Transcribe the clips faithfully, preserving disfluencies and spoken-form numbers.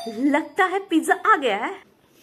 लगता है पिज्जा आ गया है।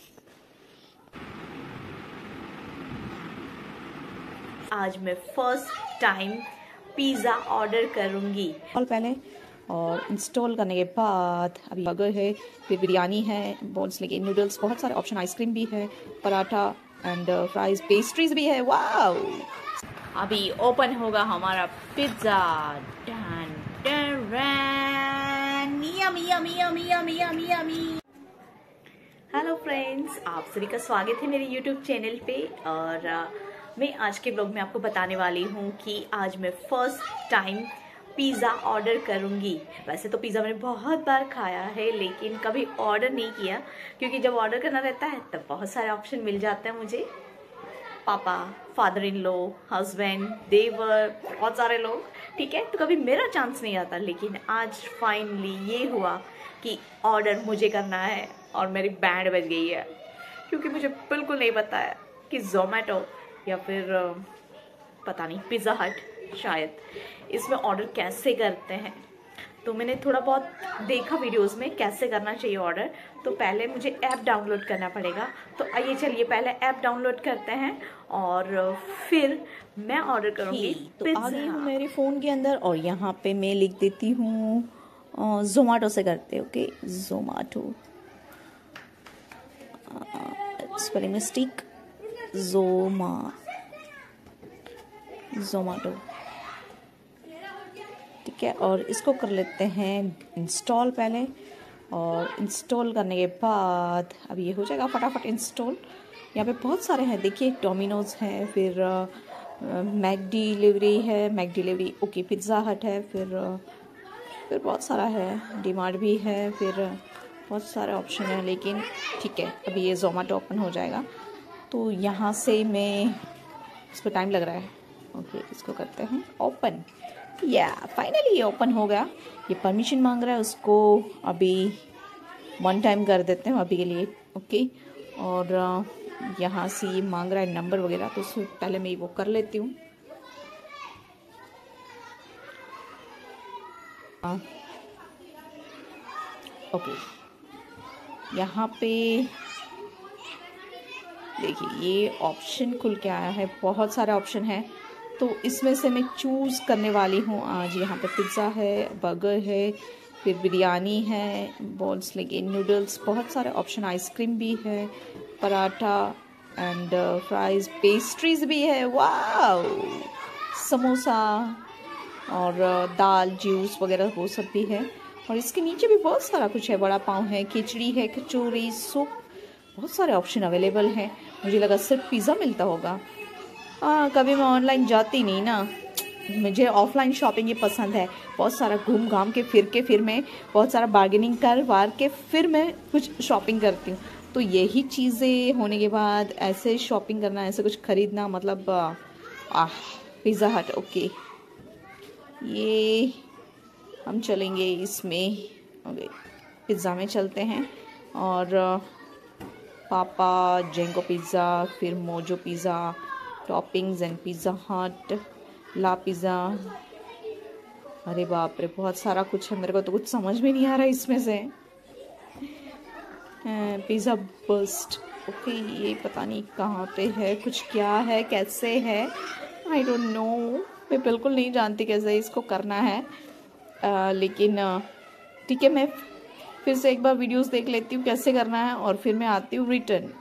आज मैं फर्स्ट टाइम पिज्जा ऑर्डर करूंगी। और पहले और इंस्टॉल करने के बाद अभी बर्गर है, फिर बिरयानी है, बॉल्स लेके नूडल्स, बहुत सारे ऑप्शन, आइसक्रीम भी है, पराठा एंड फ्राइज, पेस्ट्रीज भी है। वाओ! अभी ओपन होगा हमारा pizza. Done done done. Yummy yummy yummy yummy yummy yummy. Hello friends, आप सभी का स्वागत है मेरे यूट्यूब चैनल पे। और uh, मैं आज के ब्लॉग में आपको बताने वाली हूँ कि आज मैं फर्स्ट टाइम पिज़्ज़ा ऑर्डर करूँगी। वैसे तो पिज़्ज़ा मैंने बहुत बार खाया है लेकिन कभी ऑर्डर नहीं किया, क्योंकि जब ऑर्डर करना रहता है तब बहुत सारे ऑप्शन मिल जाते हैं मुझे। पापा, फादर इन लॉ, हस्बैंड, देवर, बहुत सारे लोग, ठीक है, तो कभी मेरा चांस नहीं आता। लेकिन आज फाइनली ये हुआ कि ऑर्डर मुझे करना है और मेरी बैंड बज गई है, क्योंकि मुझे बिल्कुल नहीं पता है कि जोमेटो या फिर पता नहीं पिज़्ज़ा हट शायद इसमें ऑर्डर कैसे करते हैं। तो मैंने थोड़ा बहुत देखा वीडियोस में कैसे करना चाहिए ऑर्डर। तो पहले मुझे ऐप डाउनलोड करना पड़ेगा। तो आइए चलिए पहले ऐप डाउनलोड करते हैं और फिर मैं ऑर्डर करूँगी। तो आ गई हूँ मेरे फ़ोन के अंदर और यहाँ पे मैं लिख देती हूँ जोमेटो से करते। Okay, Zomato, spelling mistake, Zoma Zomato, ठीक है। और इसको कर लेते हैं इंस्टॉल पहले, और इंस्टॉल करने के बाद अब ये हो जाएगा फटाफट इंस्टॉल। यहाँ पे बहुत सारे हैं, देखिए डोमिनोज है, फिर मैक डिलीवरी है, McDelivery okay, Pizza Hut है, फिर uh, फिर बहुत सारा है, डीमार्ट भी है, फिर बहुत सारे ऑप्शन है। लेकिन ठीक है, अभी ये जोमेटो ओपन हो जाएगा तो यहाँ से मैं, इसको टाइम लग रहा है, ओके इसको करते हैं ओपन। या फाइनली ये ओपन हो गया। ये परमिशन मांग रहा है, उसको अभी वन टाइम कर देते हैं अभी के लिए, ओके। और यहाँ से ये मांग रहा है नंबर वगैरह, तो उससे पहले मैं वो कर लेती हूँ। ओके, यहाँ पे देखिए ये ऑप्शन खुल के आया है, बहुत सारे ऑप्शन है। तो इसमें से मैं चूज़ करने वाली हूँ आज। यहाँ पे पिज़्ज़ा है, बर्गर है, फिर बिरयानी है, बॉल्स लेके नूडल्स, बहुत सारे ऑप्शन, आइसक्रीम भी है, पराठा एंड फ्राइज, पेस्ट्रीज भी है। वाओ! समोसा और दाल, जूस वगैरह वो सब भी है। और इसके नीचे भी बहुत सारा कुछ है, बड़ा पाव है, खिचड़ी है, कचौरी, सूप, बहुत सारे ऑप्शन अवेलेबल हैं। मुझे लगा सिर्फ पिज़्ज़ा मिलता होगा। हाँ, कभी मैं ऑनलाइन जाती नहीं ना, मुझे ऑफलाइन शॉपिंग ही पसंद है। बहुत सारा घूम घाम के फिर के फिर मैं बहुत सारा बार्गेनिंग कर वार के फिर मैं कुछ शॉपिंग करती हूँ। तो यही चीज़ें होने के बाद ऐसे शॉपिंग करना, ऐसे कुछ ख़रीदना, मतलब आह, पिज़्ज़ा हट ओके। ये हम चलेंगे इसमें, ओके पिज़्ज़ा में चलते हैं। और पापा जेंको पिज़्ज़ा, फिर Mojo pizza, toppings and Pizza Hut, La pizza. अरे बाप रे, बहुत सारा कुछ है, मेरे को तो कुछ समझ में नहीं आ रहा इसमें से। पिज़्ज़ा बस्ट ओके, ये पता नहीं कहाँ पे है, कुछ क्या है, कैसे है, आई डोंट नो। मैं बिल्कुल नहीं जानती कैसे इसको करना है। आ, लेकिन ठीक है, मैं फिर से एक बार वीडियोस देख लेती हूँ कैसे करना है और फिर मैं आती हूँ रिटर्न।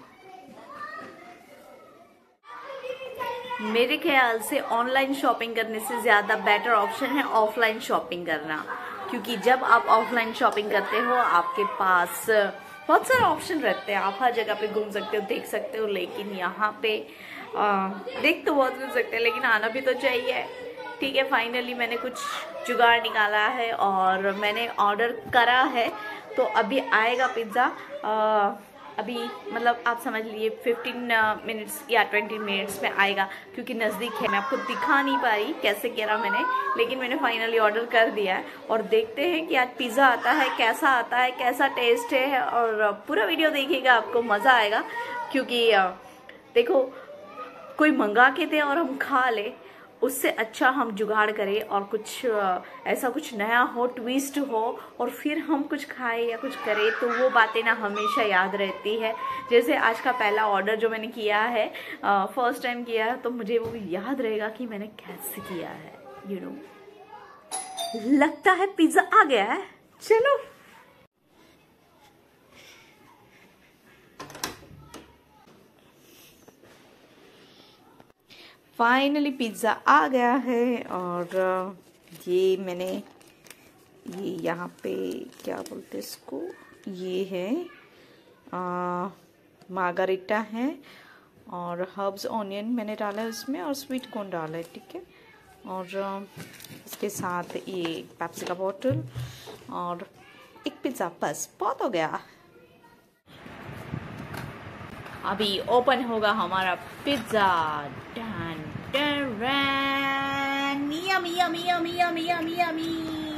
मेरे ख्याल से ऑनलाइन शॉपिंग करने से ज़्यादा बेटर ऑप्शन है ऑफलाइन शॉपिंग करना, क्योंकि जब आप ऑफलाइन शॉपिंग करते हो आपके पास बहुत सारे ऑप्शन रहते हैं, आप हर जगह पे घूम सकते हो, देख सकते हो। लेकिन यहाँ पे आ, देख तो बहुत कुछ सकते हैं लेकिन आना भी तो चाहिए, ठीक है। फाइनली मैंने कुछ जुगाड़ निकाला है और मैंने ऑर्डर करा है, तो अभी आएगा पिज़्ज़ा। अभी मतलब आप समझ लिए पंद्रह मिनट्स या बीस मिनट्स में आएगा, क्योंकि नज़दीक है। मैं आपको दिखा नहीं पा रही कैसे किया मैंने, लेकिन मैंने फाइनली ऑर्डर कर दिया है। और देखते हैं कि आज पिज़्ज़ा आता है, कैसा आता है, कैसा टेस्ट है। और पूरा वीडियो देखिएगा, आपको मज़ा आएगा। क्योंकि देखो, कोई मंगा के दे और हम खा ले उससे अच्छा हम जुगाड़ करें और कुछ ऐसा कुछ नया हो, ट्विस्ट हो, और फिर हम कुछ खाएं या कुछ करें तो वो बातें ना हमेशा याद रहती है। जैसे आज का पहला ऑर्डर जो मैंने किया है, फर्स्ट टाइम किया है, तो मुझे वो याद रहेगा कि मैंने कैसे किया है। You you know know. लगता है पिज्जा आ गया है। चलो फाइनली पिज़्ज़ा आ गया है। और ये मैंने ये यहाँ पे क्या बोलते हैं इसको, ये है मार्गारिटा है और हर्ब्स ऑनियन मैंने डाला है उसमें, और स्वीट कॉर्न डाला है, ठीक है। और इसके साथ ये पेप्सी का बॉटल और एक पिज़्ज़ा, बस बहुत हो गया। अभी ओपन होगा हमारा pizza. Done done, yummy yummy yummy yummy yummy yummy.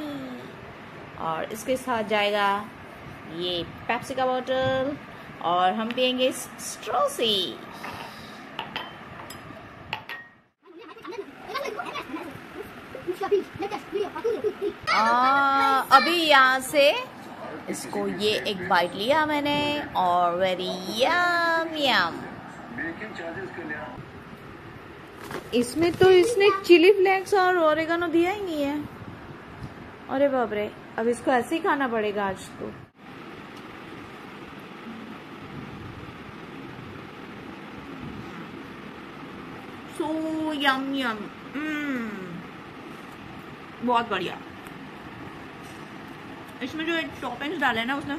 और इसके साथ जाएगा ये पेप्सी का बोतल और हम पियेंगे स्ट्रॉ से। आ, अभी यहाँ से इसको ये एक बाइट लिया मैंने और वेरी यम यम। इसमें तो इसने चिली फ्लेक्स और ओरेगानो दिया ही नहीं है। अरे बाप रे, अब इसको ऐसे ही खाना पड़ेगा आज तो। सो यम यम, बहुत बढ़िया। इसमें जो एक टॉपिंग्स डाले हैं ना, उसने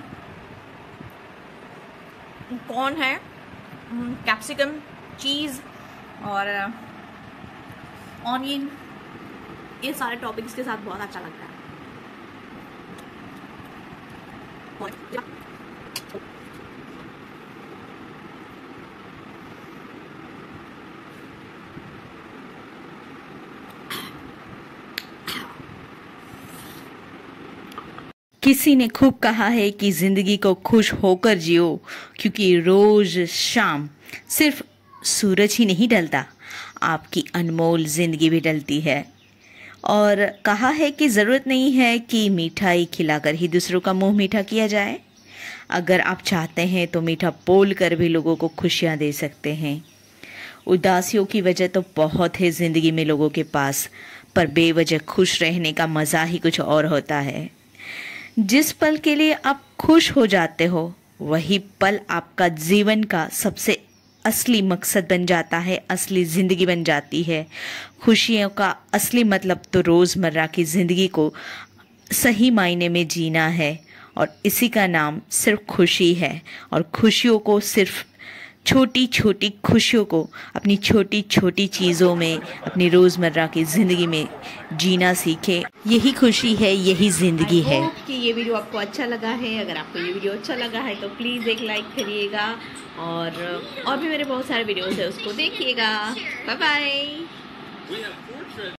कॉर्न है, कैप्सिकम, चीज और ऑनियन, ये सारे टॉपिंग्स के साथ बहुत अच्छा लगता है। किसी ने खूब कहा है कि जिंदगी को खुश होकर जियो, क्योंकि रोज शाम सिर्फ सूरज ही नहीं ढलता, आपकी अनमोल जिंदगी भी ढलती है। और कहा है कि ज़रूरत नहीं है कि मिठाई खिलाकर ही दूसरों का मुंह मीठा किया जाए। अगर आप चाहते हैं तो मीठा बोल कर भी लोगों को खुशियां दे सकते हैं। उदासियों की वजह तो बहुत है ज़िंदगी में लोगों के पास, पर बेवजह खुश रहने का मज़ा ही कुछ और होता है। जिस पल के लिए आप खुश हो जाते हो, वही पल आपका जीवन का सबसे असली मकसद बन जाता है, असली ज़िंदगी बन जाती है। खुशियों का असली मतलब तो रोज़मर्रा की ज़िंदगी को सही मायने में जीना है, और इसी का नाम सिर्फ खुशी है। और खुशियों को सिर्फ छोटी छोटी खुशियों को अपनी छोटी छोटी चीज़ों में, अपनी रोज़मर्रा की ज़िंदगी में जीना सीखे। यही खुशी है, यही ज़िंदगी है। कि ये वीडियो आपको अच्छा लगा है। अगर आपको ये वीडियो अच्छा लगा है तो प्लीज़ एक लाइक करिएगा, और और भी मेरे बहुत सारे वीडियोस है, उसको देखिएगा। Bye bye.